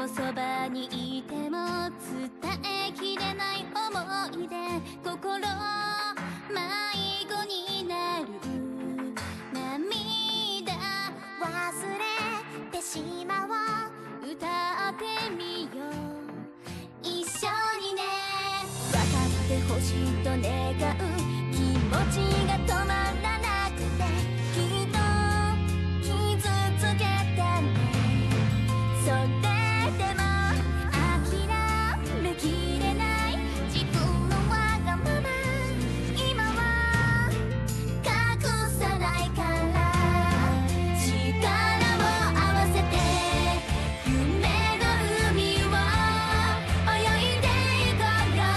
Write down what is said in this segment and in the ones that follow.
そばにいても伝えきれない思い出、心迷子になる涙忘れてしまおう、歌ってみよう一緒にね。分かってほしいと願う気持ちが止まらなくて、きっと傷つけたね。それでも諦めきれない自分のわがまま、今は隠さないから、力を合わせて夢の海を泳いでいこうよ、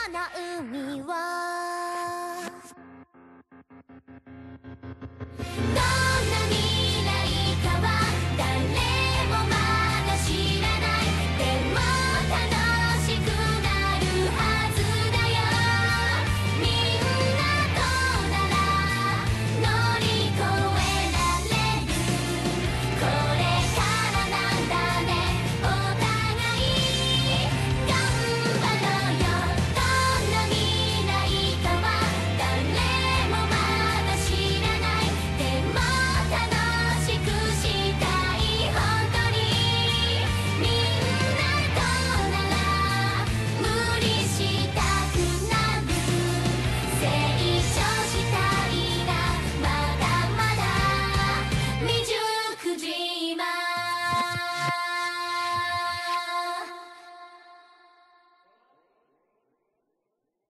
今日の海を。